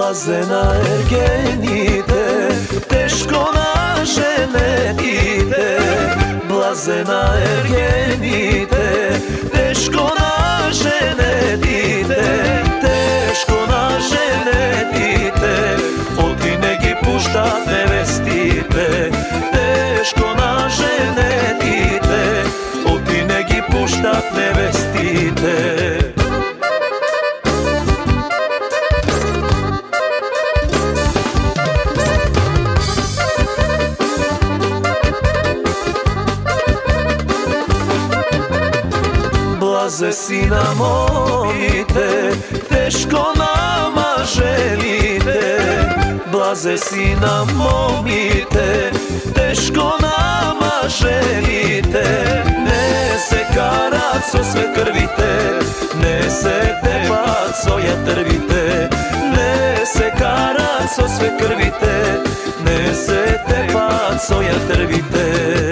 Blazena ergenite, teško na žene ide. Blazena ergenite, teško na žene ide. Teško na žene ide, oti negi puštat nevestite. Teško na žene ide, oti negi puštat nevestite. Blaze sina momite, teško nama želite. Blaze sina momite, teško nama želite. Ne se karaco sve krvite, ne se tepaco ja trvite. Ne se karaco sve krvite, ne se tepaco ja trvite.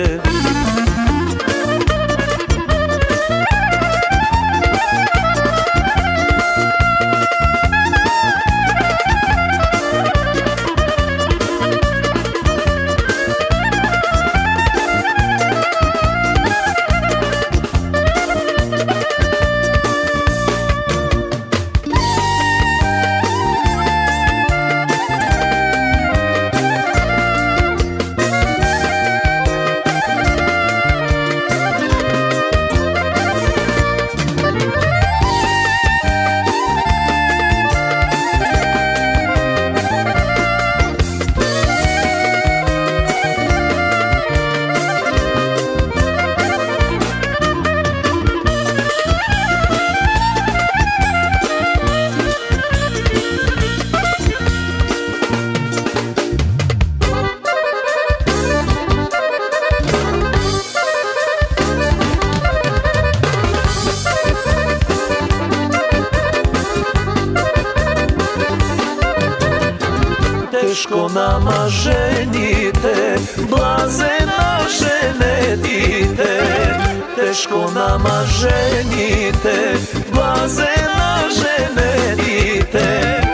Teško nama ženite, blazena žene dite. Teško nama ženite, blazena žene dite.